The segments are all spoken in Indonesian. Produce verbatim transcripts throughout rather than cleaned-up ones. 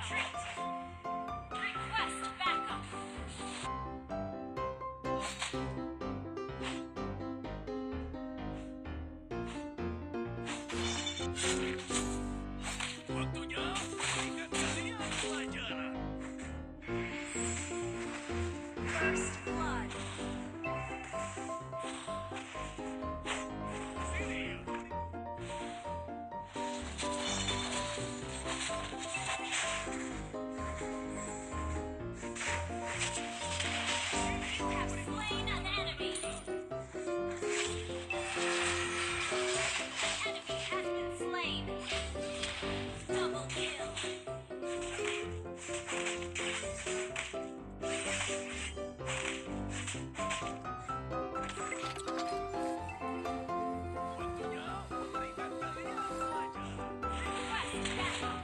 Request backup. Waktunya berikan kalian pelajaran. First blood. Sini. You have slain an enemy. Enemy has been slain. Double kill. Waktunya berikan kalian pelajaran. Request backup.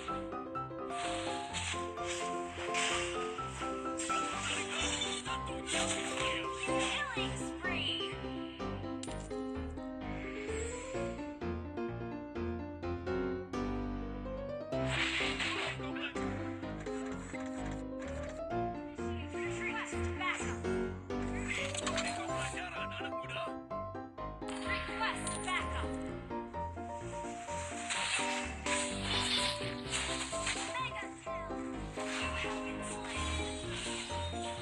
Satu tarikan, satu nyawa. Killing spree. Request backup. Berikan pelajaran anak muda. Request backup. Mega kill. You have been slain.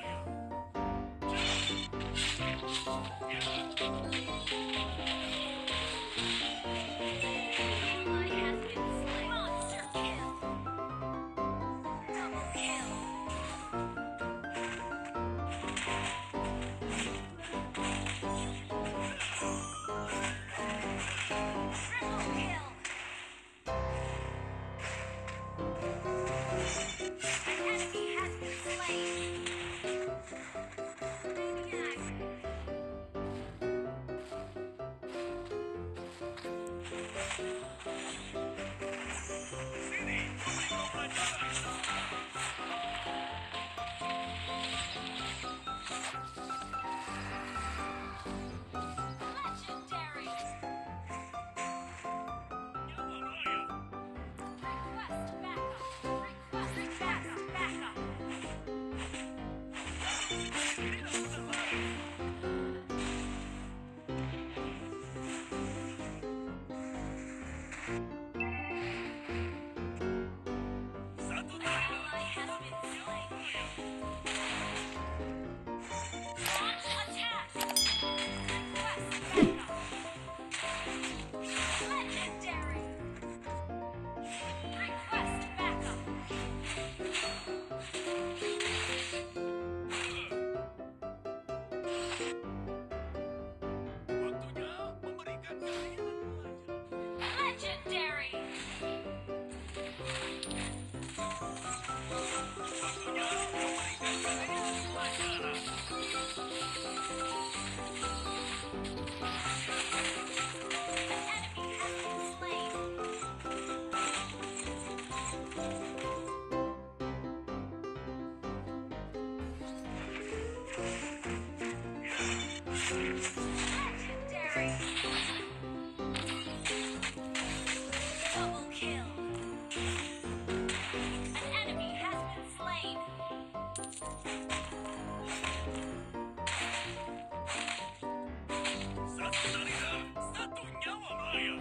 Ally has been slain. Monster kill. Double kill. Triple kill. An enemy has been slain. Maniac. Sini, berikan pelajaran. Legendary. Nyawa raya. Request backup. Request backup. Backup. Tidak usah lari. Satu tarikan, Ally has been slain. Launch attack. Request backup. Legendary. Request backup. waktunya memberikan kalian pelajaran. Legendary. Waktunya memberikan kalian pelajaran. An enemy has been slain. Legendary. Double kill. An enemy has been slain. Satu tarikan, satu nyawa raya.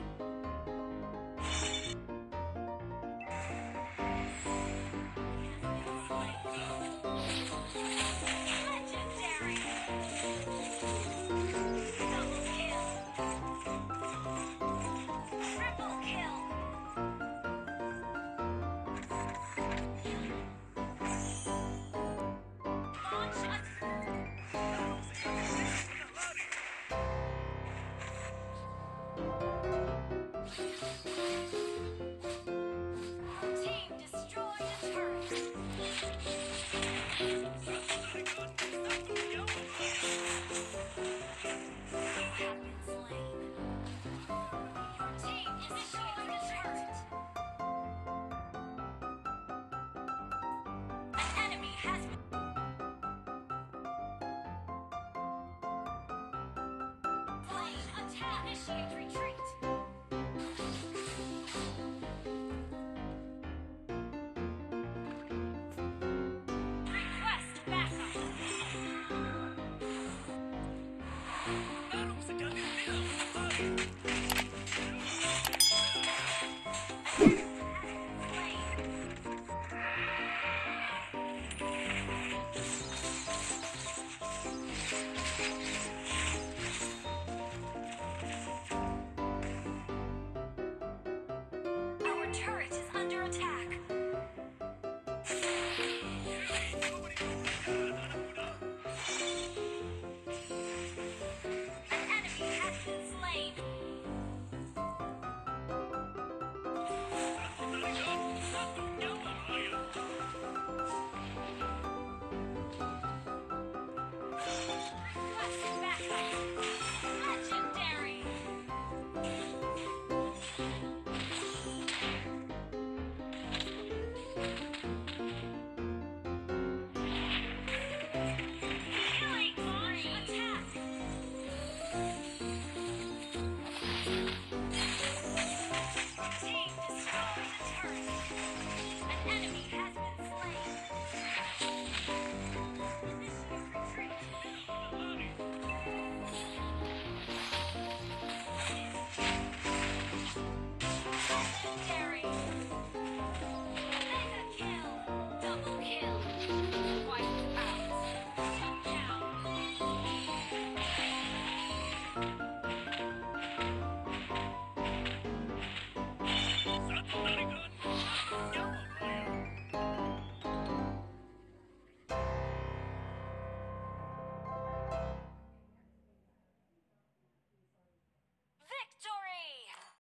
Legendary. Double kill. Triple kill. Launch a team destroyed a turret. Satu tarikan, satu nyawa raya. You have been slain. Your team is destroying a turret. An enemy has been slain. Attack. Initiate retreat.